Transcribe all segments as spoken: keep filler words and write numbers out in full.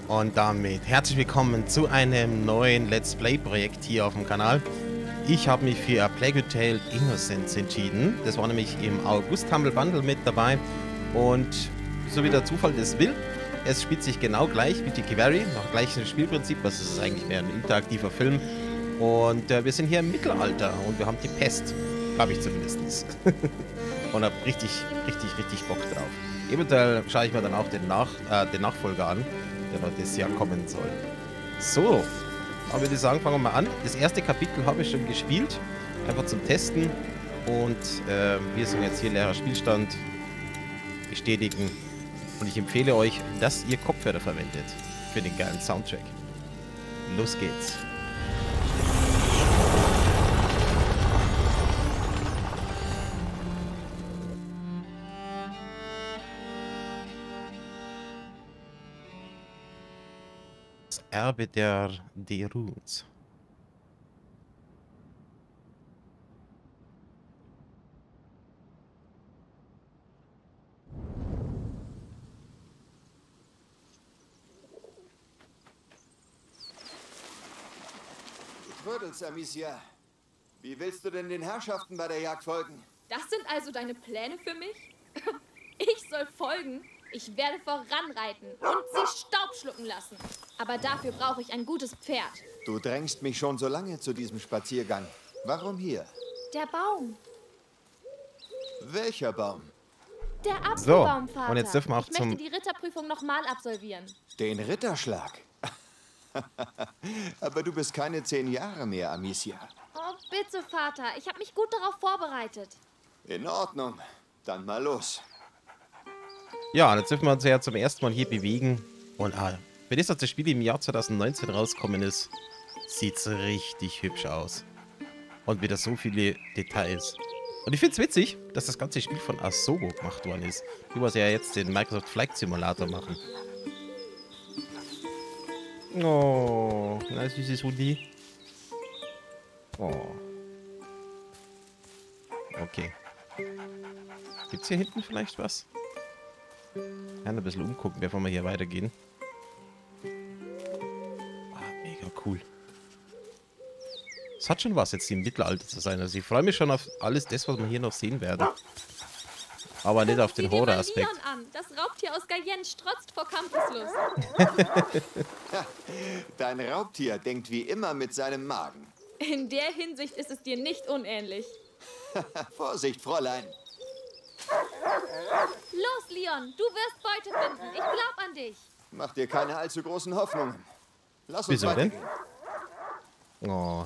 Und damit herzlich willkommen zu einem neuen Let's Play-Projekt hier auf dem Kanal. Ich habe mich für A Plague Tale Innocence entschieden. Das war nämlich im August Humble Bundle mit dabei. Und so wie der Zufall das will, es spielt sich genau gleich wie Tiki Valley, nach gleichem Spielprinzip. Das ist eigentlich mehr ein interaktiver Film. Und äh, wir sind hier im Mittelalter und wir haben die Pest. Glaube ich zumindest. Und habe richtig, richtig, richtig Bock drauf. Eventuell schaue ich mir dann auch den, Nach äh, den Nachfolger an, der noch das Jahr kommen soll. So, aber würde ich sagen, fangen wir mal an. Das erste Kapitel habe ich schon gespielt, einfach zum Testen. Und äh, wir sind jetzt hier leerer Spielstand. Bestätigen. Und ich empfehle euch, dass ihr Kopfhörer verwendet für den geilen Soundtrack. Los geht's. Erbe der Deruns. Du trödelst, Amicia. Wie willst du denn den Herrschaften bei der Jagd folgen? Das sind also deine Pläne für mich? Ich soll folgen? Ich werde voranreiten und sie Staub schlucken lassen. Aber dafür brauche ich ein gutes Pferd. Du drängst mich schon so lange zu diesem Spaziergang. Warum hier? Der Baum. Welcher Baum? Der Apfelbaum, Vater. So, und jetzt dürfen wir auch ich zum... möchte die Ritterprüfung nochmal absolvieren. Den Ritterschlag? Aber du bist keine zehn Jahre mehr, Amicia. Oh, bitte, Vater. Ich habe mich gut darauf vorbereitet. In Ordnung. Dann mal los. Ja, jetzt dürfen wir uns ja zum ersten Mal hier bewegen. Und ah, für das, dass das Spiel im Jahr zweitausendneunzehn rausgekommen ist, sieht es richtig hübsch aus. Und wieder so viele Details. Und ich finde es witzig, dass das ganze Spiel von Asobo gemacht worden ist. Die was ja jetzt den Microsoft Flight Simulator machen. Oh, na süßes Hundi. Oh. Okay. Gibt's hier hinten vielleicht was? Ja, ein bisschen umgucken, bevor wir hier weitergehen. Ah, mega cool. Es hat schon was, jetzt im Mittelalter zu sein. Also ich freue mich schon auf alles das, was wir hier noch sehen werden. Aber nicht auf den Horroraspekt. Leon an. Das Raubtier aus Gallien strotzt vor Kampfeslust. Dein Raubtier denkt wie immer mit seinem Magen. In der Hinsicht ist es dir nicht unähnlich. Vorsicht, Fräulein. Los, Leon, du wirst Beute finden. Ich glaub an dich. Mach dir keine allzu großen Hoffnungen. Lass uns Wieso denn? weitergehen. Oh.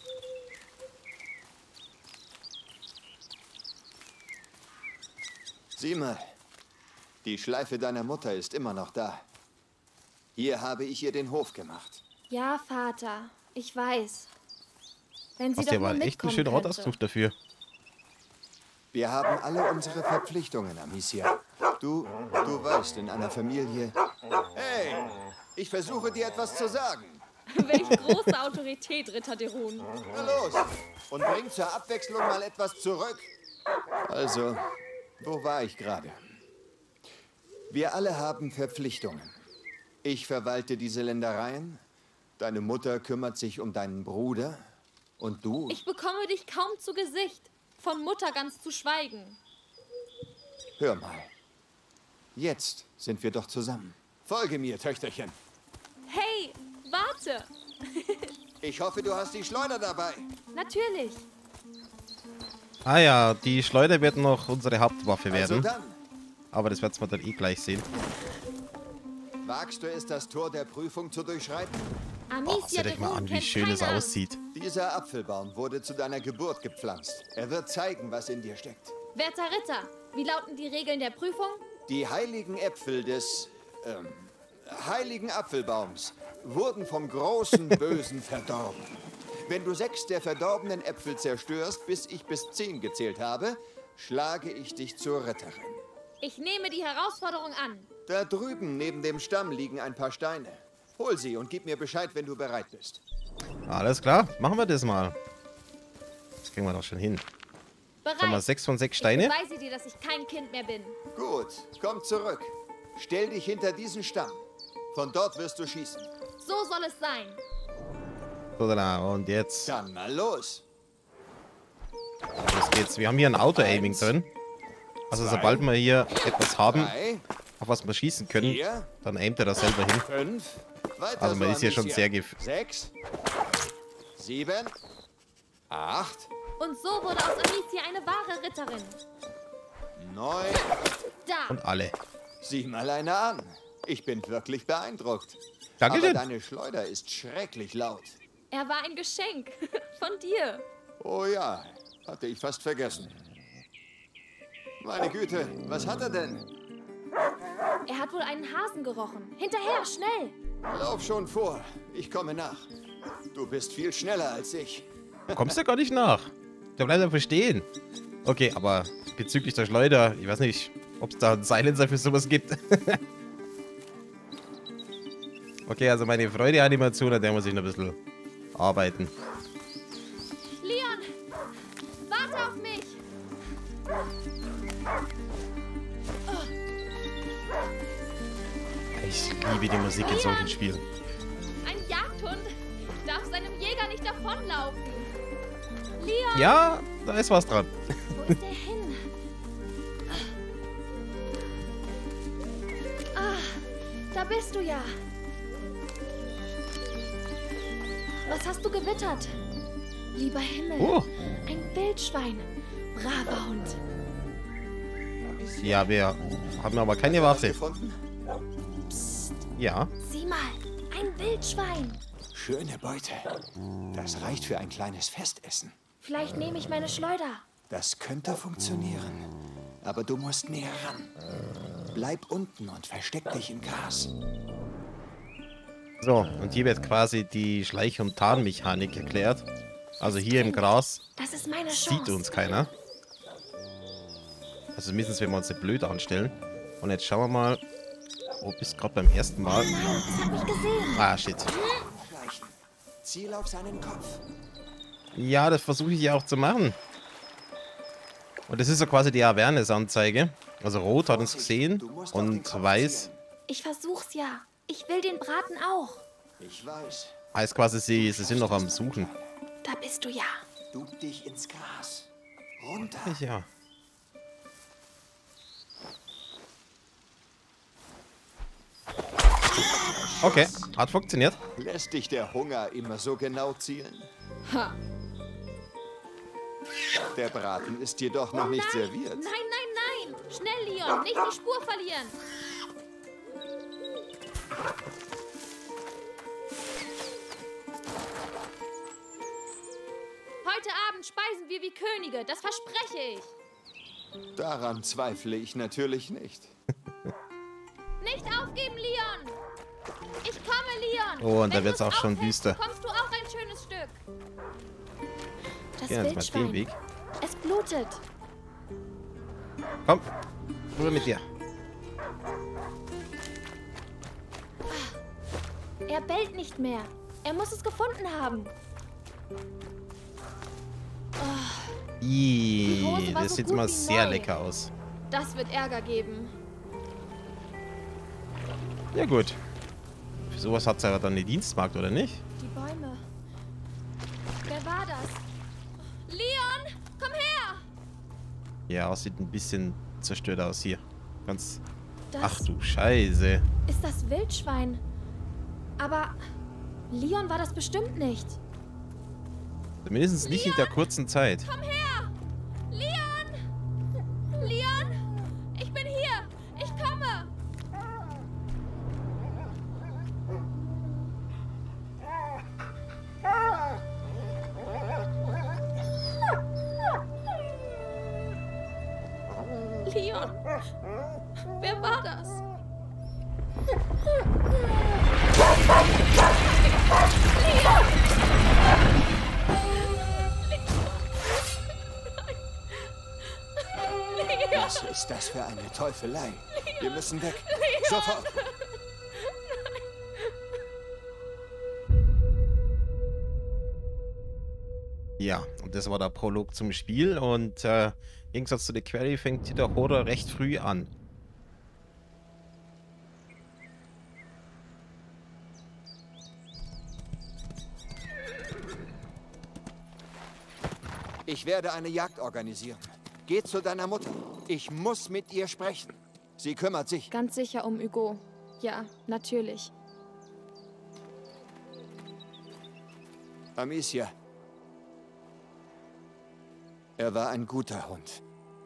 Sieh mal. Die Schleife deiner Mutter ist immer noch da. Hier habe ich ihr den Hof gemacht. Ja, Vater, ich weiß. Wenn sie Hast doch du nur aber echt einen mitkommen schönen Ort könnte. ausgesucht dafür. Wir haben alle unsere Verpflichtungen, Amicia. Du, du weißt, in einer Familie... Hey, ich versuche dir etwas zu sagen. Welch große Autorität, Ritter Derun. Na los, und bring zur Abwechslung mal etwas zurück. Also, wo war ich gerade? Wir alle haben Verpflichtungen. Ich verwalte diese Ländereien, deine Mutter kümmert sich um deinen Bruder und du... Ich bekomme dich kaum zu Gesicht. Von Mutter ganz zu schweigen. Hör mal. Jetzt sind wir doch zusammen. Folge mir, Töchterchen. Hey, warte. Ich hoffe, du hast die Schleuder dabei. Natürlich. Ah ja, die Schleuder wird noch unsere Hauptwaffe Also werden. dann, Aber das werden wir dann eh gleich sehen. wagst du es, das Tor der Prüfung zu durchschreiten? Oh, Amicia seht euch mal Derun an, wie kennt schön es keine Angst. aussieht. Dieser Apfelbaum wurde zu deiner Geburt gepflanzt. Er wird zeigen, was in dir steckt. Werter Ritter, wie lauten die Regeln der Prüfung? Die heiligen Äpfel des, ähm, heiligen Apfelbaums wurden vom großen Bösen verdorben. Wenn du sechs der verdorbenen Äpfel zerstörst, bis ich bis zehn gezählt habe, schlage ich dich zur Ritterin. Ich nehme die Herausforderung an. Da drüben neben dem Stamm liegen ein paar Steine. Hol sie und gib mir Bescheid, wenn du bereit bist. Alles klar, machen wir das mal. Das kriegen wir doch schon hin. Bereit. Haben wir sechs von sechs Steine? Ich beweise dir, dass ich kein Kind mehr bin. Gut, komm zurück. Stell dich hinter diesen Stamm. Von dort wirst du schießen. So soll es sein. So, und jetzt. Dann mal los. Los geht's. Wir haben hier ein Auto-Aiming drin. Also zwei, sobald wir hier etwas haben, drei, auf was wir schießen können, vier, dann aimt er das selber hin. fünf. Weiter Also man so ist hier ein schon bisschen. sehr gef... Sechs. Sieben. Acht. Und so wurde aus Amicia eine wahre Ritterin. Neun. Da. Und alle. Sieh mal einer an. Ich bin wirklich beeindruckt. Dankeschön. Aber deine Schleuder ist schrecklich laut. Er war ein Geschenk. Von dir. Oh ja, hatte ich fast vergessen. Meine Güte, was hat er denn? Er hat wohl einen Hasen gerochen. Hinterher, schnell. Lauf schon vor. Ich komme nach. Du bist viel schneller als ich. Du kommst ja gar nicht nach. Der bleibt einfach stehen. Okay, aber bezüglich der Schleuder, ich weiß nicht, ob es da einen Silencer für sowas gibt. Okay, also meine Freude-Animation, an der muss ich noch ein bisschen arbeiten. Leon, warte auf mich. Ich liebe die Musik in solchen Spielen. Ein Jagdhund darf seinem Jäger nicht davonlaufen. Leon, Ja, da ist was dran. wo ist er hin? Ah, da bist du ja. Was hast du gewittert? Lieber Himmel, Oh. ein Wildschwein. Braver Hund. Ja, wir haben aber keine Waffe. Gefunden? Ja. Sieh mal, ein Wildschwein. Schöne Beute. Das reicht für ein kleines Festessen. Vielleicht nehme ich meine Schleuder. Das könnte funktionieren. Aber du musst näher ran. Bleib unten und versteck dich im Gras. So, und hier wird quasi die Schleich- und Tarnmechanik erklärt. Also hier im Gras Das ist meine Chance. sieht uns keiner. Also zumindest, wenn wir uns nicht blöd anstellen. Und jetzt schauen wir mal. Oh, bist gerade beim ersten Mal. Nein, es hat mich gesehen. Ah, shit. Gleichen. Ziel auf seinen Kopf. Ja, das versuche ich ja auch zu machen. Und das ist so quasi die Awareness-Anzeige. Also rot hat uns gesehen und weiß Ich versuch's ja. Ich will den Braten auch. Ich weiß. heißt quasi, sie, sie sind noch am Suchen. Da bist du ja. Dug dich ins Gras. Runter. Ja. Okay, hat funktioniert. Lässt dich der Hunger immer so genau zielen? Ha. Der Braten ist jedoch noch nicht nein, serviert. Nein, nein, nein. Schnell, Leon. Nicht die Spur verlieren. Heute Abend speisen wir wie Könige. Das verspreche ich. Daran zweifle ich natürlich nicht. Nicht aufgeben, Leon. Ich komme, Leon. Oh, und da Wenn wird's du's auch schon aufhältst, düster. bekommst du auch ein schönes Stück. Das Gehen wir jetzt mal den Wildschwein. Weg. Es blutet. Komm, rüber mit dir. Er bellt nicht mehr. Er muss es gefunden haben. Ih, Hose war das so sieht gut mal wie sehr neu. lecker aus. Das wird Ärger geben. Ja gut. Für sowas hat es aber dann eine Dienstmarkt, oder nicht? Die Bäume. Wer war das? Leon, komm her! Ja, sieht ein bisschen zerstört aus hier. Ganz... Das Ach du Scheiße. ist das Wildschwein. Aber Leon war das bestimmt nicht. Zumindest nicht in der kurzen Zeit. Komm her! Leon! Leon! Ich bin hier! Ich komme! Leon! Wer war das? Was ist das für eine Teufelei? Wir müssen weg. Sofort. Ja, und das war der Prolog zum Spiel. Und äh, im Gegensatz zu der Query fängt der Horror recht früh an. Ich werde eine Jagd organisieren. Geh zu deiner Mutter. Ich muss mit ihr sprechen. Sie kümmert sich. Ganz sicher um Hugo. Ja, natürlich. Amicia. Er war ein guter Hund.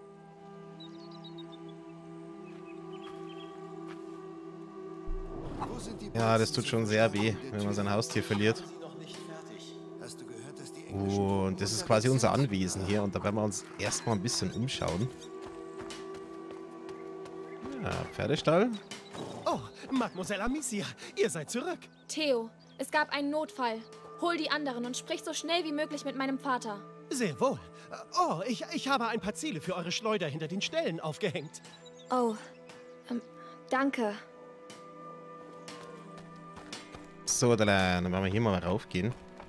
Ja, das tut schon sehr weh, wenn man sein Haustier verliert. Und das ist quasi unser Anwesen hier. Und da werden wir uns erstmal ein bisschen umschauen. Ja, Pferdestall. Oh, Mademoiselle Amicia, ihr seid zurück. Theo, es gab einen Notfall. Hol die anderen und sprich so schnell wie möglich mit meinem Vater. Sehr wohl. Oh, ich, ich habe ein paar Ziele für eure Schleuder hinter den Ställen aufgehängt. Oh, ähm, danke. So, dann werden wir hier mal raufgehen.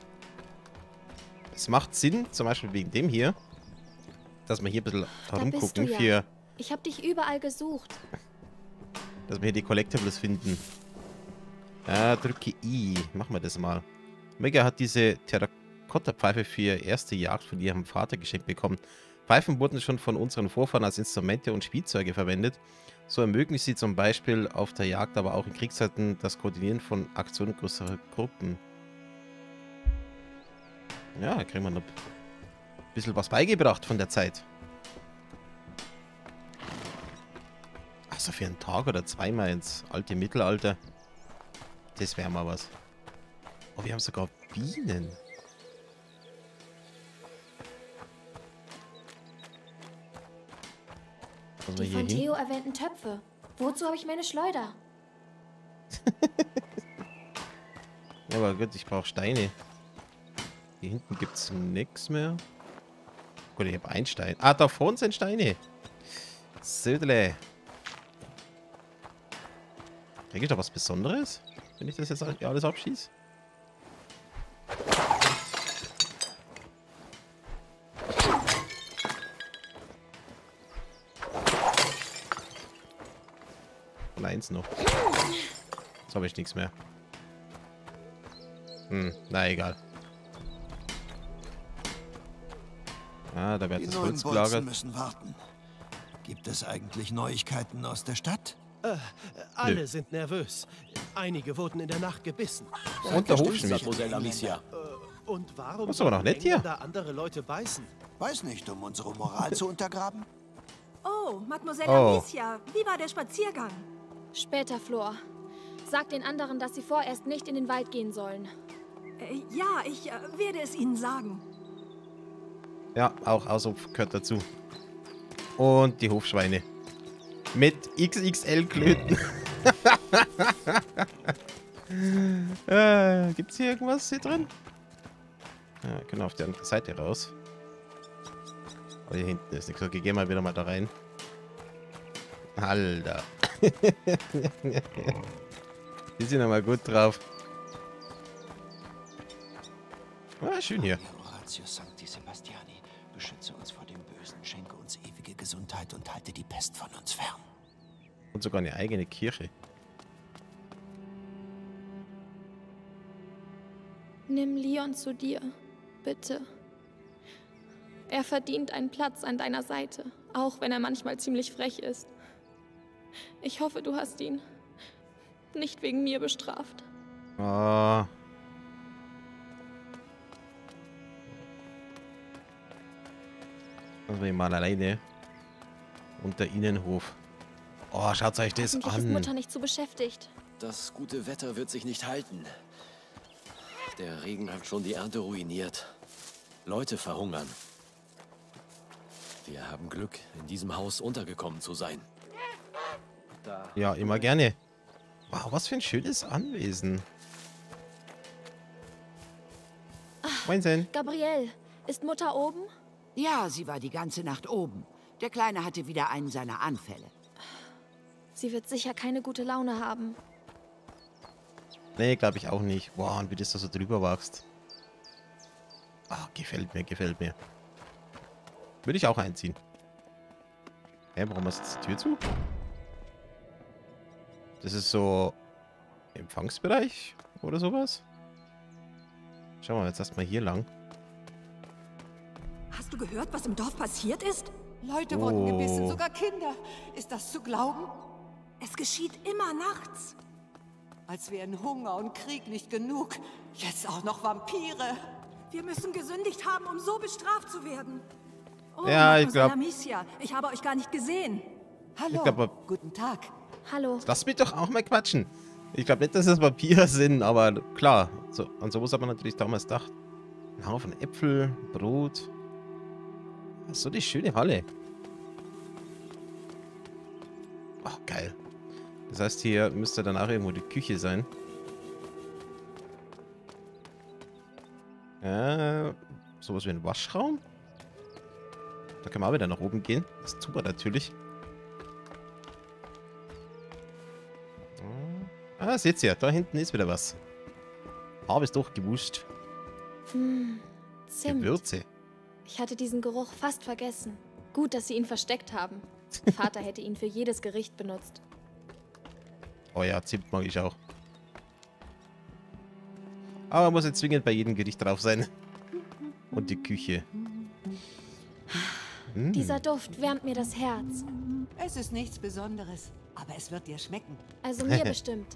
Es macht Sinn, zum Beispiel wegen dem hier, dass wir hier ein bisschen herumgucken ja. für... Ich habe dich überall gesucht. Dass wir hier die Collectibles finden. Ja, drücke I. Machen wir das mal. Mega hat diese Terrakotta-Pfeife für ihre erste Jagd von ihrem Vater geschenkt bekommen. Pfeifen wurden schon von unseren Vorfahren als Instrumente und Spielzeuge verwendet. So ermöglichen sie zum Beispiel auf der Jagd, aber auch in Kriegszeiten das Koordinieren von Aktionen größerer Gruppen. Ja, da kriegen wir noch ein bisschen was beigebracht von der Zeit. Also für einen Tag oder zweimal ins alte Mittelalter. Das wäre mal was. Oh, wir haben sogar Bienen. Die hier von hin? Theo erwähnten Töpfe. Wozu habe ich meine Schleuder? Ja, aber gut, ich brauche Steine. Hier hinten gibt es nichts mehr. Gut, ich habe einen Stein. Ah, da vorne sind Steine. Södele. Kriege ich da was Besonderes, wenn ich das jetzt alles abschieße? Und eins noch. Jetzt habe ich nichts mehr. Hm, na egal. Ah, da wird Die das neuen Holz Bolzen gelagert. müssen warten. Gibt es eigentlich Neuigkeiten aus der Stadt? Äh, alle Nö. sind nervös. Einige wurden in der Nacht gebissen. Und der Hofschmied. Mademoiselle Amicia. Äh, und warum Das ist aber noch nett hier. da andere Leute beißen? Weiß nicht, um unsere Moral zu untergraben? Oh, Mademoiselle Oh. Amicia, wie war der Spaziergang? Später, Flor. Sag den anderen, dass sie vorerst nicht in den Wald gehen sollen. Äh, ja, ich äh, werde es ihnen sagen. Ja, auch Ausruf gehört dazu. Und die Hofschweine. Mit X X L-Klöten. äh, Gibt es hier irgendwas hier drin? Ja, wir können auf die andere Seite raus. Aber hier hinten ist nichts. Okay, gehen wir wieder mal da rein. Alter. Die sind aber gut drauf. Ah, schön hier. Horatius Sancti Sebastiani, beschütze uns vor dem Bösen, schenke uns ewige Gesundheit und halte die Pest von uns fern. Und sogar eine eigene Kirche. Nimm Leon zu dir, bitte. Er verdient einen Platz an deiner Seite, auch wenn er manchmal ziemlich frech ist. Ich hoffe, du hast ihn nicht wegen mir bestraft. Ah. Also wir mal alleine. Und der Innenhof. Oh, schaut euch das Hoffentlich ist an. Mutter nicht zu beschäftigt. Das gute Wetter wird sich nicht halten. Der Regen hat schon die Ernte ruiniert. Leute verhungern. Wir haben Glück, in diesem Haus untergekommen zu sein. Da. Ja, immer gerne. Wow, was für ein schönes Anwesen. Moinsen. Gabrielle, ist Mutter oben? Ja, sie war die ganze Nacht oben. Der Kleine hatte wieder einen seiner Anfälle. Sie wird sicher keine gute Laune haben. Nee, glaube ich auch nicht. Wow, und wie das da so drüber wächst. Ah, gefällt mir, gefällt mir. Würde ich auch einziehen. Hä, warum ist jetzt die Tür zu? Das ist so Empfangsbereich oder sowas. Schauen wir jetzt erstmal hier lang. Hast du gehört, was im Dorf passiert ist? Leute wurden gebissen, sogar Kinder. Ist das zu glauben? Es geschieht immer nachts. Als wären Hunger und Krieg nicht genug. Jetzt auch noch Vampire. Wir müssen gesündigt haben, um so bestraft zu werden. Oh, Ja, ich glaub- Amicia, ich habe euch gar nicht gesehen. Hallo, glaub, guten Tag. Hallo. Lass mich doch auch mal quatschen. Ich glaube nicht, dass das Vampire sind, aber klar, so, an sowas hat man natürlich damals gedacht. Ein Haufen Äpfel, Brot. So die schöne Halle. Oh, geil. Das heißt, hier müsste danach irgendwo die Küche sein. Äh, sowas wie ein Waschraum. Da können wir auch wieder nach oben gehen. Das ist super natürlich. Ah, seht ihr, da hinten ist wieder was. Habe es doch gewusst. Hm, Zimt. Gewürze. Ich hatte diesen Geruch fast vergessen. Gut, dass sie ihn versteckt haben. Vater hätte ihn für jedes Gericht benutzt. Oh ja, Zimt mag ich auch. Aber muss jetzt zwingend bei jedem Gericht drauf sein. Und die Küche. Hm. Dieser Duft wärmt mir das Herz. Es ist nichts Besonderes, aber es wird dir schmecken. Also mir bestimmt.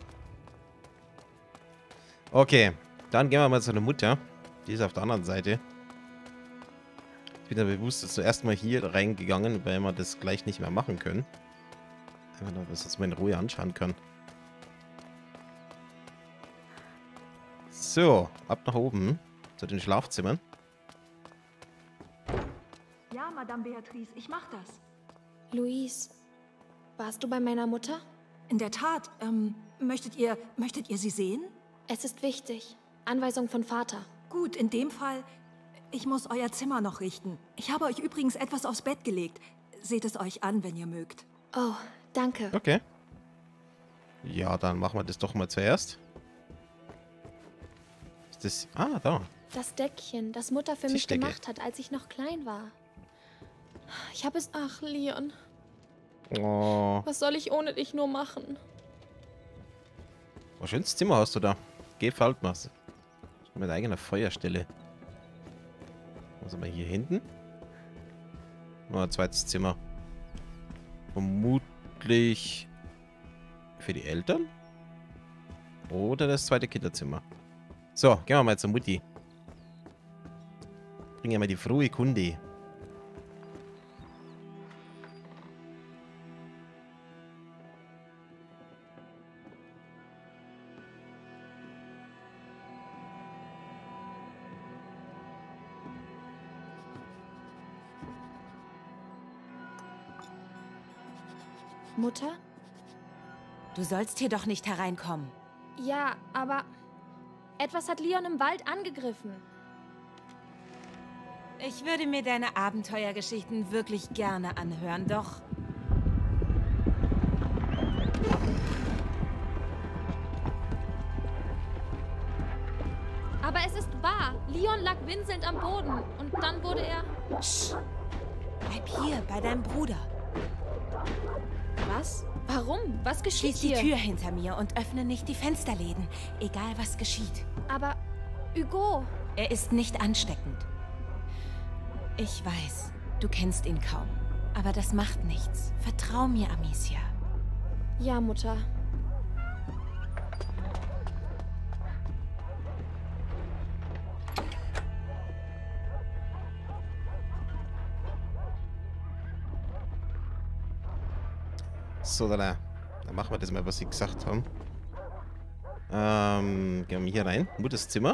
Okay, dann gehen wir mal zu der Mutter. Die ist auf der anderen Seite. Ich bin da bewusst zuerst mal hier reingegangen, weil wir das gleich nicht mehr machen können. Einfach nur, dass ich das mal in Ruhe anschauen kann. So, ab nach oben. Zu den Schlafzimmern. Ja, Madame Beatrice, ich mach das. Louise, warst du bei meiner Mutter? In der Tat, ähm, möchtet ihr, möchtet ihr sie sehen? Es ist wichtig. Anweisung von Vater. Gut, in dem Fall, ich muss euer Zimmer noch richten. Ich habe euch übrigens etwas aufs Bett gelegt. Seht es euch an, wenn ihr mögt. Oh, danke. Okay. Ja, dann machen wir das doch mal zuerst. Ist das... Ah, da. Das Deckchen, das Mutter für mich Tischdecke. gemacht hat, als ich noch klein war. Ich habe es... Ach, Leon. Oh. Was soll ich ohne dich nur machen? Ein schönes Zimmer hast du da. Gefällt mir. Mit eigener Feuerstelle. Was haben wir hier hinten? Noch ein zweites Zimmer. Vermutlich für die Eltern? Oder das zweite Kinderzimmer. So, gehen wir mal zur Mutti. Bringen wir mal die frohe Kunde. Mutter? Du sollst hier doch nicht hereinkommen. Ja, aber... Etwas hat Leon im Wald angegriffen. Ich würde mir deine Abenteuergeschichten wirklich gerne anhören, doch... Aber es ist wahr. Leon lag winselnd am Boden. Und dann wurde er... Psst. Bleib hier, bei deinem Bruder. Was? Warum? Was geschieht Schließ hier? die Tür hinter mir und öffne nicht die Fensterläden, egal was geschieht. Aber... Hugo... Er ist nicht ansteckend. Ich weiß, du kennst ihn kaum. Aber das macht nichts. Vertrau mir, Amicia. Ja, Mutter. So, dann, dann machen wir das mal, was sie gesagt haben. Ähm, gehen wir hier rein. Mutters Zimmer.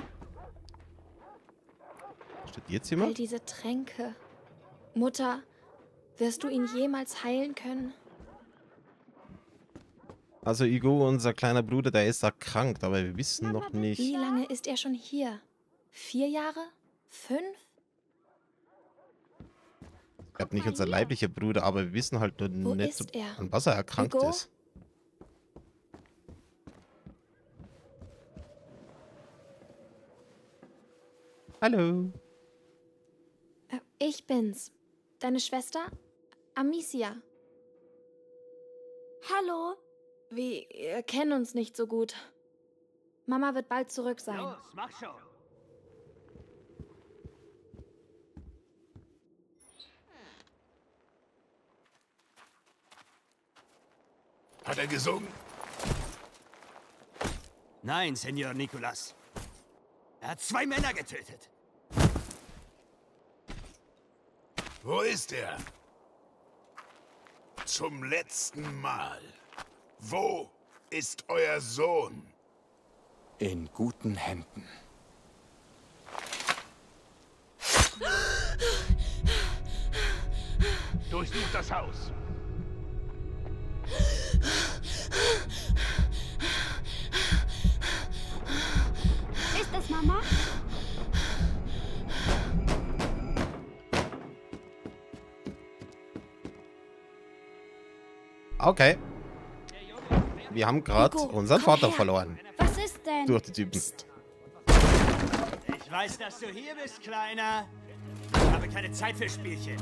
Studierzimmer. All diese Tränke. Mutter, wirst du ihn jemals heilen können? Also Hugo, unser kleiner Bruder, der ist erkrankt, aber wir wissen noch nicht. Wie lange ist er schon hier? Vier Jahre? Fünf? Ich glaube nicht unser leiblicher Bruder, aber wir wissen halt nur Wo nicht, ist er? an was er erkrankt Hugo? ist. Hallo. Äh, Ich bin's. Deine Schwester? Amicia. Hallo? Wir äh, kennen uns nicht so gut. Mama wird bald zurück sein. Los, mach schon. Hat er gesungen? Nein, Senor Nicolas. Er hat zwei Männer getötet. Wo ist er? Zum letzten Mal. Wo ist euer Sohn? In guten Händen. Durchsucht das Haus. Ist das Mama? Okay. Wir haben gerade unseren Vater verloren. Was ist denn? Durch die Typen. Ich weiß, dass du hier bist, Kleiner. Ich habe keine Zeit für Spielchen.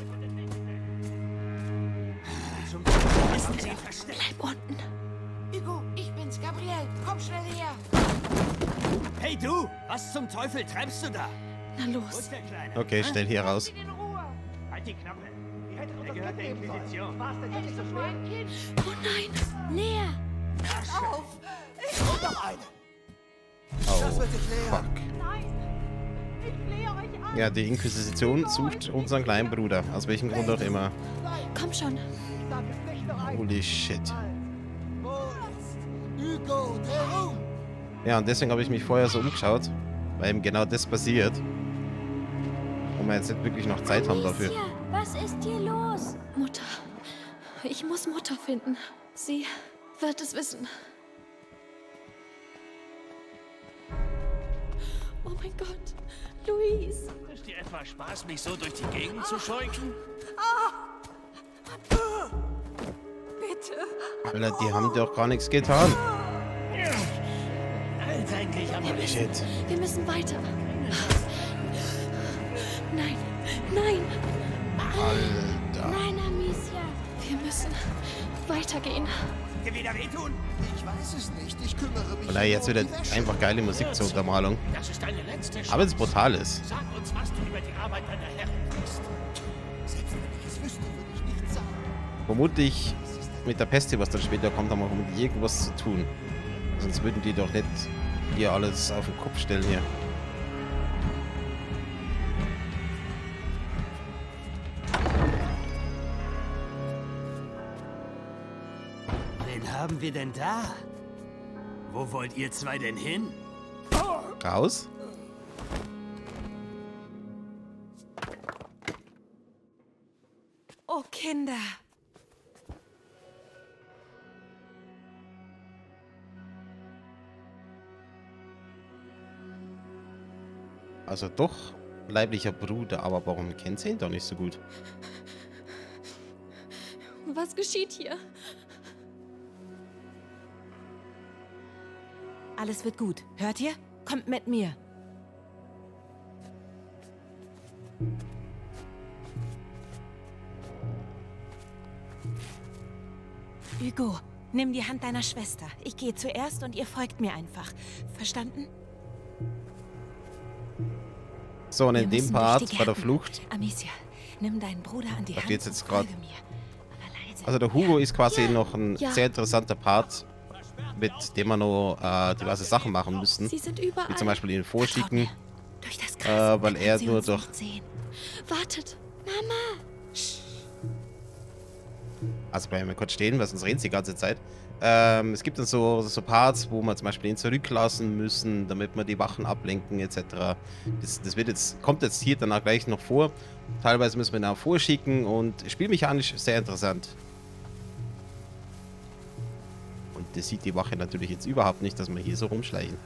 Zum Wissen Sie versteckt. Bleib unten. Hugo, ich bin's, Gabriel. Komm schnell her. Hey du, was zum Teufel treibst du da? Na los. Okay, schnell hier raus. Halt die Klappe. Er gehört der Inquisition. Oh nein. Näher. Pass auf. Ich hol noch eine. Oh, Das wird dich fuck. Nein. Ich flehe euch an. Ja, die Inquisition sucht unseren kleinen Bruder. Aus welchem Grund auch immer. Komm schon. Holy shit. Wo ist Hugo de Rune? Ja, und deswegen habe ich mich vorher so umgeschaut, weil eben genau das passiert. Und wir jetzt nicht wirklich noch Zeit haben dafür. Amicia, was ist hier los? Mutter. Ich muss Mutter finden. Sie wird es wissen. Oh mein Gott. Luis. Ist dir etwa Spaß, mich so durch die Gegend zu scheuchen? Bitte. Alter, die haben doch gar nichts getan. Eigentlich haben wir Holy shit. Wir müssen weiter. Nein. Nein. Alter. Nein, Amicia. Wir müssen weitergehen. Dir wieder wehtun? Ich weiß es nicht. Ich kümmere mich. Und ey, jetzt nur wird um die Wäsche. einfach geile Musik zur Untermalung. Das ist deine letzte Chance. Aber es brutal ist. Sag uns, was du über die Arbeit deiner Herren weißt. Selbst wenn ich es wüsste, würde ich nichts sagen. Vermutlich mit der Peste, was dann später kommt, haben wir auch mit irgendwas zu tun. Sonst würden die doch nicht hier alles auf den Kopf stellen hier. Wen haben wir denn da? Wo wollt ihr zwei denn hin? Raus? Oh, Kinder. Also doch leiblicher Bruder, aber warum kennt sie ihn doch nicht so gut? Was geschieht hier? Alles wird gut. Hört ihr? Kommt mit mir. Hugo, nimm die Hand deiner Schwester. Ich gehe zuerst und ihr folgt mir einfach. Verstanden? So, und in Wir dem müssen Part durch die bei der Gärten. Flucht, Amicia, nimm deinen Bruder an die da Hand geht's jetzt und gerade. folge mir. Aber leise. Also der Hugo ist quasi Ja, noch ein ja. sehr interessanter Part, mit dem wir noch äh, diverse Sachen machen müssen. Sie sind überall. Wie zum Beispiel ihn Vertraut vorschicken, mir. Durch das Gras, äh, weil dann er kann sie nur uns durch... nicht sehen. Wartet. Mama. Also bleiben wir kurz stehen, weil sonst reden sie die ganze Zeit. Ähm, es gibt dann so, so Parts, wo wir zum Beispiel ihn zurücklassen müssen, damit wir die Wachen ablenken et cetera. Das, das wird jetzt, kommt jetzt hier danach gleich noch vor. Teilweise müssen wir ihn auch vorschicken und spielmechanisch sehr interessant. Und das sieht die Wache natürlich jetzt überhaupt nicht, dass wir hier so rumschleichen.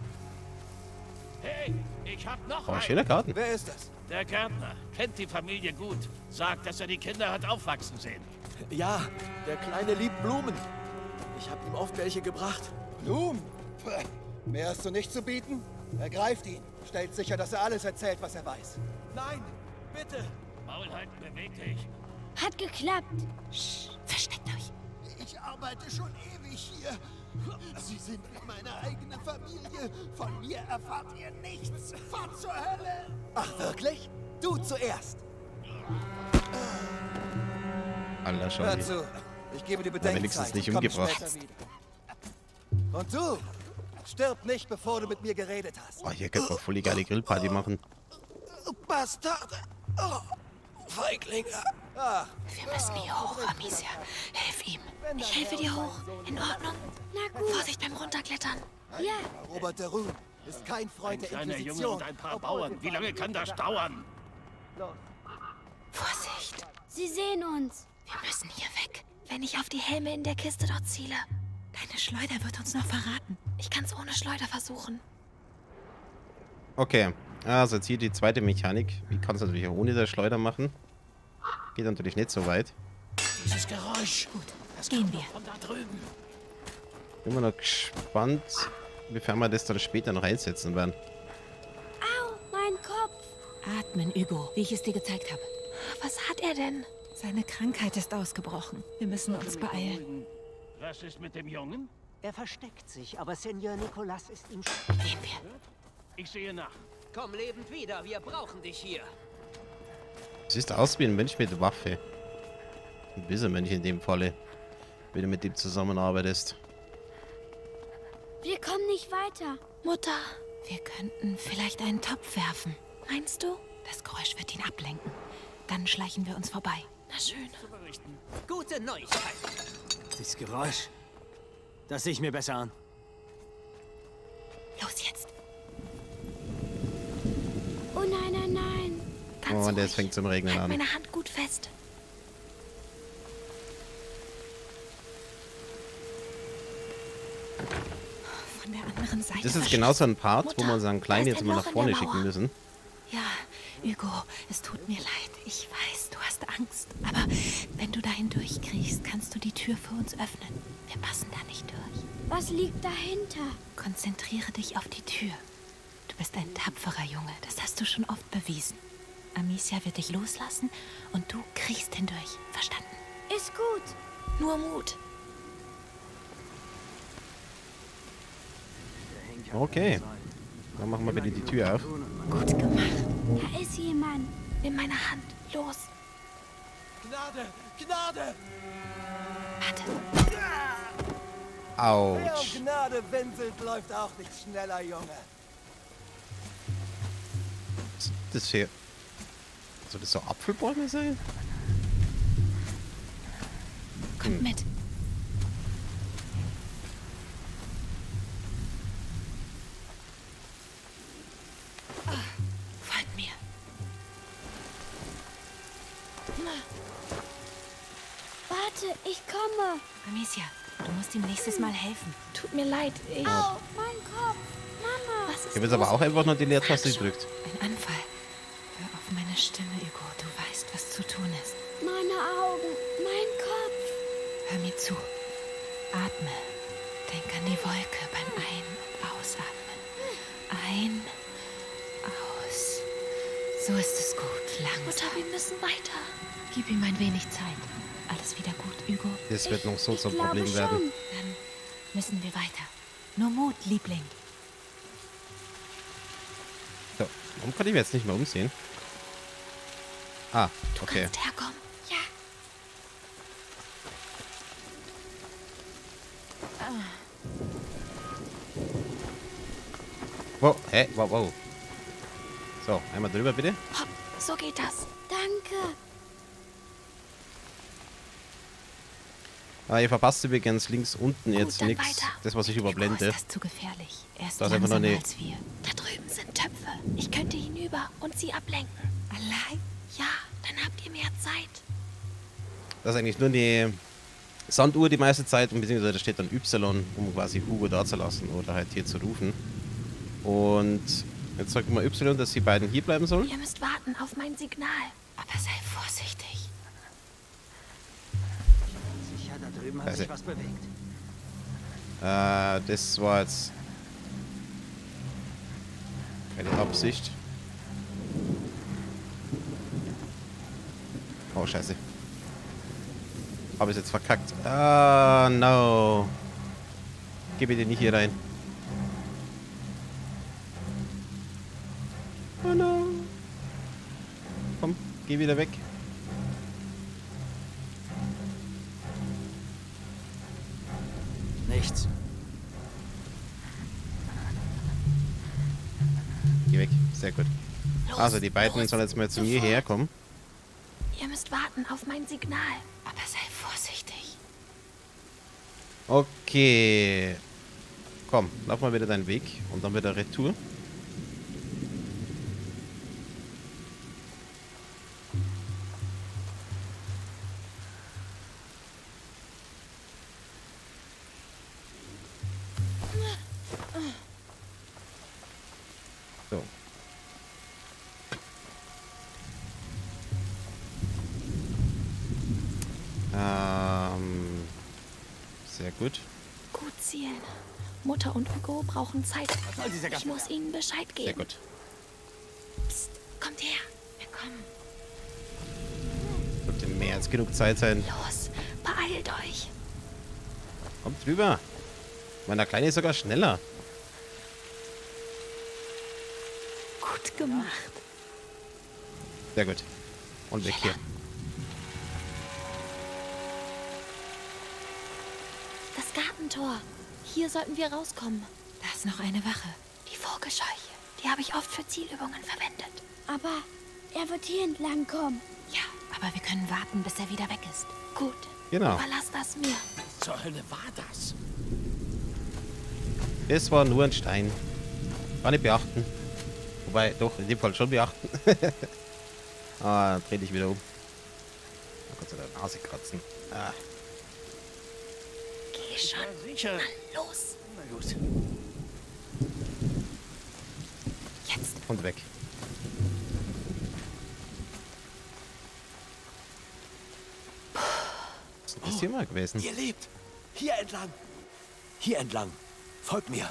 Hey, ich hab noch Oh, einen. schöner Garten. Wer ist das? Der Gärtner kennt die Familie gut. Sagt, dass er die Kinder hat aufwachsen sehen. Ja, der Kleine liebt Blumen. Ich habe ihm oft welche gebracht. Blumen? Pff, mehr hast du nicht zu bieten? Ergreift ihn. Stellt sicher, dass er alles erzählt, was er weiß. Nein, bitte. Maul halten, beweg dich. Hat geklappt. Psst, versteckt euch. Ich arbeite schon ewig hier. Sie sind wie meine eigene Familie. Von mir erfahrt ihr nichts. Fahrt zur Hölle. Ach, wirklich? Du zuerst. Alter, schon Hör wieder. zu. Ich gebe dir Na, Bedenkzeit. wenigstens nicht Ich komme umgebracht. später wieder. Und du, stirb nicht, bevor du mit mir geredet hast. Oh, hier könnte man voll die geile Grillparty machen. Bastarde! Oh, Feiglinge! Ach, Wir müssen hier hoch, Amicia. Hilf ihm. Ich helfe dir hoch. In Ordnung? Na gut. Vorsicht beim Runterklettern. Ja. Robert de Rune ist kein Freund der Kleiner Inquisition. Junge und ein paar Bauern. Wie lange kann das dauern? Vorsicht. Sie sehen uns. Wir müssen hier weg. Wenn ich auf die Helme in der Kiste dort ziele. Deine Schleuder wird uns noch verraten. Ich kann es ohne Schleuder versuchen. Okay, also jetzt hier die zweite Mechanik. Wie kann es natürlich auch ohne der Schleuder machen? Geht natürlich nicht so weit. Dieses Geräusch. Gut, das gehen kommt wir. doch von da drüben. Bin immer noch gespannt, wiefern wir das dann später noch einsetzen werden. Au, mein Kopf. Atmen, Hugo, wie ich es dir gezeigt habe. Was hat er denn? Seine Krankheit ist ausgebrochen. Wir müssen uns beeilen. Was ist mit dem Jungen? Er versteckt sich, aber Senior Nicolas ist ihm... Gehen wir. Ich sehe nach. Komm lebend wieder, wir brauchen dich hier. Siehst aus wie ein Mensch mit Waffe. Ein böser Mensch in dem Falle, wenn du mit dem zusammenarbeitest. Wir kommen nicht weiter. Mutter, Wir könnten vielleicht einen Topf werfen. meinst du? Das Geräusch wird ihn ablenken. Dann schleichen wir uns vorbei. Na schön. Gute Neuigkeit. Das Geräusch. Das sehe ich mir besser an. Los jetzt. Oh nein, nein, nein. Ganz Oh, und jetzt ruhig. fängt es zum Regnen Halt an. meine Hand gut fest. Von der anderen Seite. Das ist genau so ein Part, Mutter, wo man seinen da Kleinen ist jetzt ein mal Loch nach in vorne der schicken Mauer. müssen. Ja, Hugo, es tut mir leid. Ich weiß, du hast Angst. Aber wenn du dahin durchkriechst, kannst du die Tür für uns öffnen. Wir passen da nicht durch. Was liegt dahinter? Konzentriere dich auf die Tür. Du bist ein tapferer Junge. Das hast du schon oft bewiesen. Amicia wird dich loslassen und du kriechst hindurch. Verstanden? Ist gut. Nur Mut. Okay. Dann machen wir bitte die Tür auf. Gut gemacht. Da ist jemand. Nimm meine Hand. Los. Gnade! Gnade! Warte. Wer Autsch. um Gnade winselt, läuft auch nicht schneller, Junge. Das hier. Soll das so Apfelbäume sein? Kommt mit. Folgt mir. Warte, ich komme. Amicia, du musst ihm nächstes Mal helfen. Tut mir leid. Ich... Au, mein Kopf. Mama. Was ist Ich habe jetzt aber auch einfach nur die Leertaste gedrückt. Ein Anfall. Hör auf meine Stimme, Hugo. Du weißt, was zu tun ist. Meine Augen. Mein Kopf. Hör mir zu. Atme. Denk an die Wolke beim Ein- und Ausatmen. Ein, aus. So ist es gut. Langsam. Mutter, wir müssen weiter. Gib ihm ein wenig Zeit. Alles wieder gut, Hugo. Das wird noch so Ich zum glaube Problem schon. werden. Dann müssen wir weiter. Nur Mut, Liebling. So, warum kann ich mir jetzt nicht mehr umsehen? Ah, okay. Kannst herkommen. Ja. Wow, hä? Wow, wow. So, einmal drüber bitte. Hopp, so geht das. Danke. Ah, ihr verpasst übrigens links unten jetzt dann nichts. weiter. Das, was ich Hugo, überblende. ist das zu gefährlich. Er ist Da ist einfach nur langsamer eine- als wir. Da drüben sind Töpfe. Ich könnte hinüber und sie ablenken. Allein? Ja, dann habt ihr mehr Zeit. Das ist eigentlich nur eine Sanduhr die meiste Zeit, und beziehungsweise da steht dann Y, um quasi Hugo da zu lassen oder halt hier zu rufen. Und jetzt sagt mal Y, dass die beiden hier bleiben sollen. Ihr müsst warten auf mein Signal. Aber sei vorsichtig. Sicher, da drüben hat Also- sich was bewegt. Äh, das war jetzt keine Absicht. Oh, scheiße. Habe ich jetzt verkackt. Ah, no. Geh bitte nicht hier rein. Oh no. Komm, geh wieder weg. Geh weg. Sehr gut. Los, Also, die beiden los, sollen jetzt mal zu sofort. mir herkommen. Ihr müsst warten auf mein Signal. Aber sei vorsichtig. Okay. Komm, lauf mal wieder deinen Weg und dann wieder Retour. So. Ähm, sehr gut. Gut zielen. Mutter und Hugo brauchen Zeit. Ich muss ihnen Bescheid geben. Sehr gut. Psst, kommt her. Wir kommen. Sollte mehr als genug Zeit sein. Los, beeilt euch. Kommt rüber. Mein Kleine ist sogar schneller. Gut gemacht. Sehr gut. Und weg hier. Das Gartentor. Hier sollten wir rauskommen. Da ist noch eine Wache. Die Vogelscheuche. Die habe ich oft für Zielübungen verwendet. Aber er wird hier entlang kommen. Ja, aber wir können warten, bis er wieder weg ist. Gut. Genau. Überlass das mir. Was zur Hölle war das? Das war nur ein Stein. Gar nicht beachten. Wobei, doch, in dem Fall schon beachten. Ah, dreh dich wieder um. Da kannst du deine Nase kratzen. Ah. Geh schon. Ja, sicher. Mann, los. Na gut. Jetzt. Und weg. Was ist das hier mal gewesen? Ihr lebt. Hier entlang. Hier entlang. Folgt mir.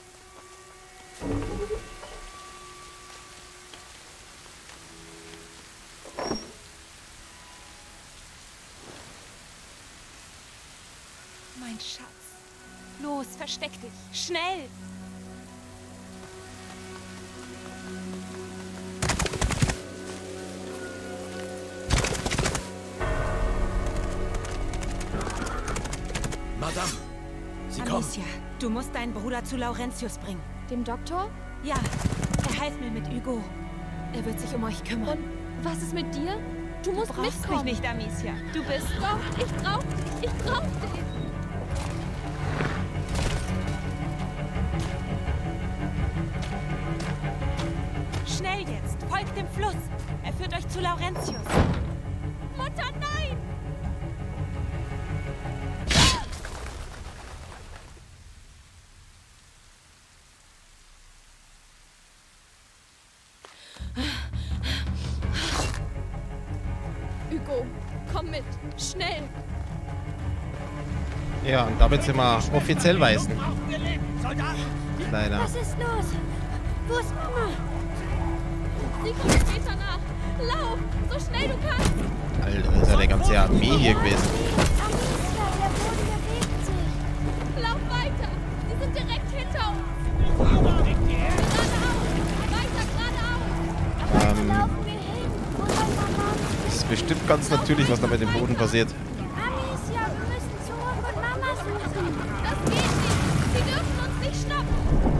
Mein Schatz. Los, versteck dich. Schnell! Madame, Sie kommen. Amicia, du musst deinen Bruder zu Laurentius bringen. Dem Doktor? Ja, er heilt mir mit Hugo. Er wird sich um euch kümmern. Und was ist mit dir? Du musst Du brauchst mitkommen. mich nicht, Amicia. Du bist... Doch, ich brauch dich. Ich brauch dich. Schnell jetzt! Folgt dem Fluss! Er führt euch zu Laurentius. Mutter, nein! Hugo, komm mit. Schnell. Ja, und damit sind wir offiziell Weißen. Leider. Was ist los? Wo ist Mama? Sie kommt später nach. Lauf, so schnell du kannst. Alter, ist ja der ganze Armee hier gewesen. Amicia, der Boden bewegt sich. Lauf weiter. Sie sind direkt hinter uns. Geradeaus. Weiter geradeaus. Ähm, Laufen wir hin. Wo soll Mama? das ist bestimmt ganz natürlich, was da mit dem Boden passiert. Amicia, wir müssen zurück und Mama suchen. Das geht nicht. Sie dürfen uns nicht schnappen.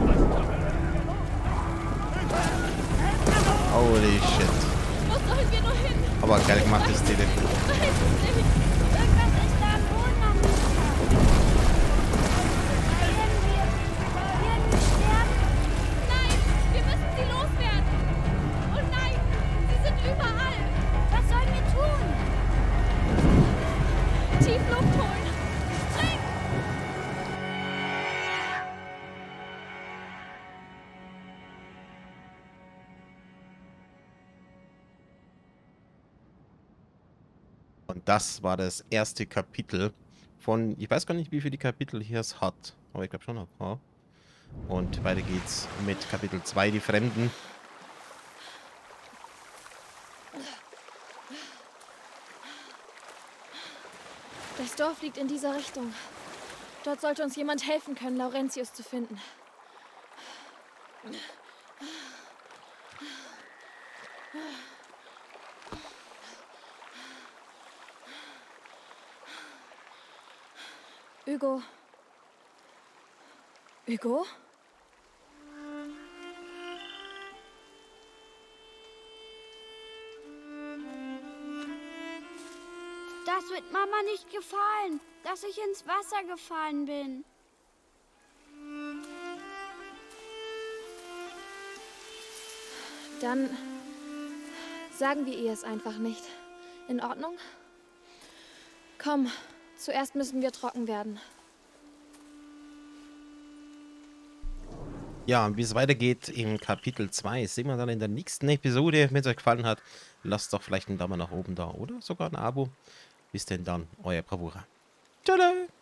Holy shit. Wo sollen wir nur hin? Aber geil gemacht, die Szene. Ich weiß es nicht. Irgendwas ist da am Boden, Amicia. Werden wir... Werden wir sterben? Nein, wir müssen sie loswerden. Oh nein, sie sind überall. Was sollen wir tun? Tief Luft holen. Spring! Und das war das erste Kapitel von, ich weiß gar nicht, wie viele Kapitel hier es hat, aber ich glaube schon ein paar. Und weiter geht's mit Kapitel zwei, die Fremden. Das Dorf liegt in dieser Richtung. Dort sollte uns jemand helfen können, Laurentius zu finden. Hugo. Hugo? Das wird Mama nicht gefallen, dass ich ins Wasser gefallen bin. Dann sagen wir ihr es einfach nicht. In Ordnung? Komm, zuerst müssen wir trocken werden. Ja, und wie es weitergeht im Kapitel zwei, sehen wir dann in der nächsten Episode. Wenn es euch gefallen hat, lasst doch vielleicht einen Daumen nach oben da oder sogar ein Abo. Bis denn dann, euer Bravura. Tada!